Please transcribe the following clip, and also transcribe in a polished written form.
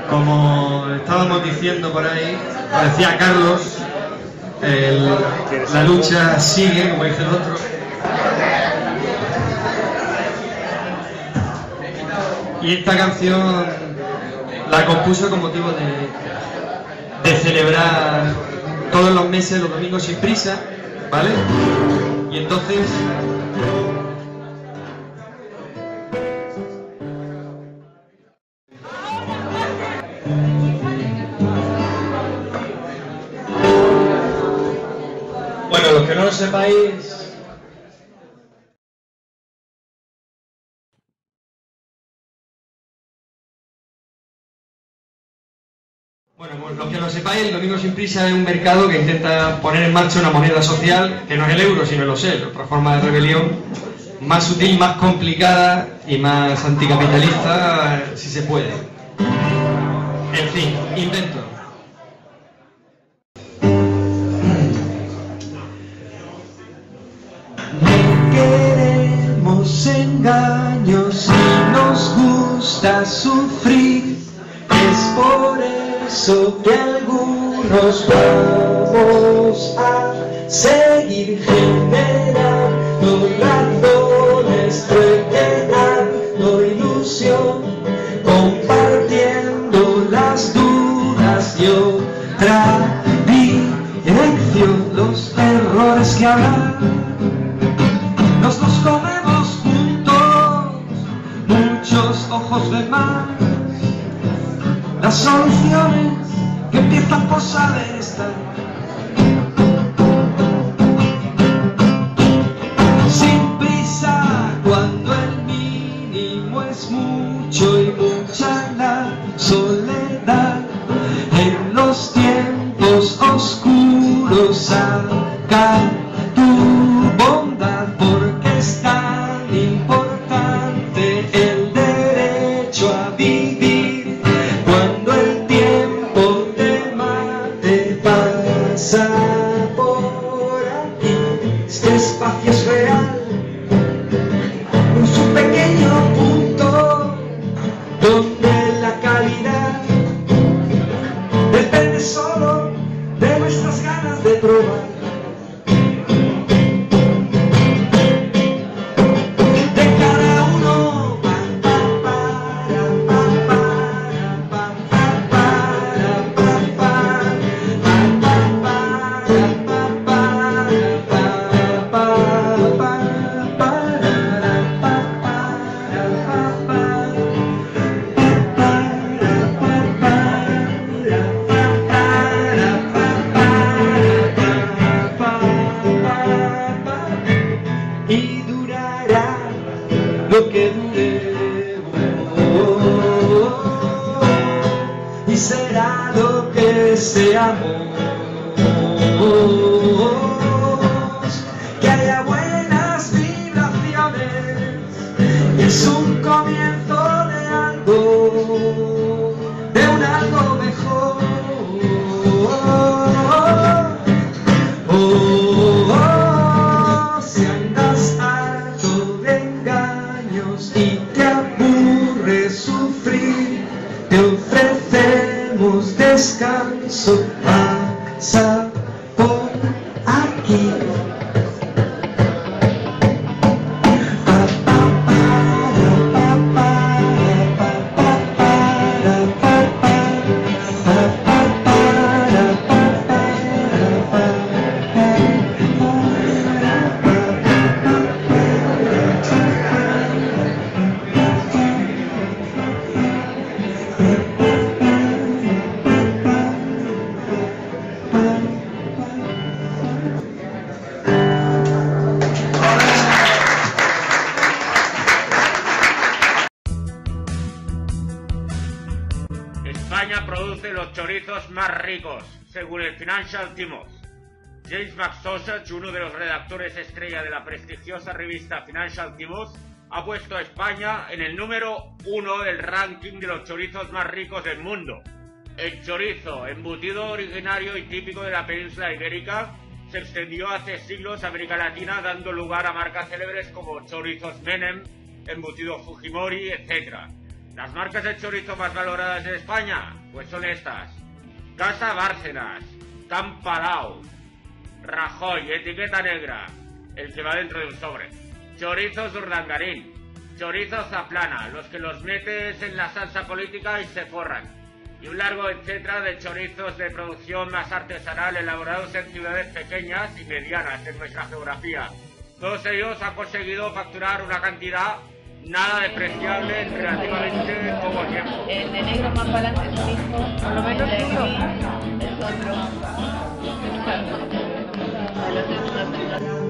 Como estábamos diciendo por ahí, como decía Carlos, la lucha sigue, como dice el otro. Y esta canción la compuso con motivo de celebrar todos los meses, los domingos sin prisa, ¿vale? Y entonces... Bueno, los que no lo sepáis... Bueno, pues los que lo sepáis, el Domingo Sin Prisa es un mercado que intenta poner en marcha una moneda social, que no es el euro, sino el OSER, otra forma de rebelión, más sutil, más complicada y más anticapitalista, si se puede. En fin, invento. No queremos engaños y nos gusta sufrir, es por eso que algunos vamos a seguir generando, dando nuestro ideal, ilusión, compartiendo las dudas y otra dirección. Los errores que habrá nos comemos juntos, muchos ojos ven más. Las soluciones que empiezan por saber estar. Sin prisa, cuando el mínimo es mucho y mucha la soledad. En los tiempos oscuros saca tu bondad, porque es tan importante el derecho a vivir. Cuando el tiempo te mate, pasa por aquí. Este espacio es real, es un pequeño punto donde la calidad depende solo de nuestras ganas de probar. Y durará lo que duremos, y será lo que seamos. Que haya buenas vibraciones, y es un comienzo de algo, de un algo mejor. Si andas harto de engaños y te aburre sufrir, te ofrecemos descanso. Pasa por aquí. España produce los chorizos más ricos, según el Financial Times. James McSausage, uno de los redactores estrella de la prestigiosa revista Financial Times, ha puesto a España en el número 1 del ranking de los chorizos más ricos del mundo. El chorizo, embutido originario y típico de la península ibérica, se extendió hace siglos a América Latina, dando lugar a marcas célebres como Chorizos Menem, Embutido Fujimori, etc. Las marcas de chorizo más valoradas de España, pues son estas: Casa Bárcenas, Can Palau, Rajoy, etiqueta negra, el que va dentro de un sobre. Chorizos Urdangarín, chorizos Zaplana, los que los metes en la salsa política y se forran. Y un largo etcétera de chorizos de producción más artesanal elaborados en ciudades pequeñas y medianas en nuestra geografía. Todos ellos han conseguido facturar una cantidad nada despreciable en relativamente poco tiempo. El de negro más para adelante es un hijo, por lo menos el de gris es otro. El otro es otro.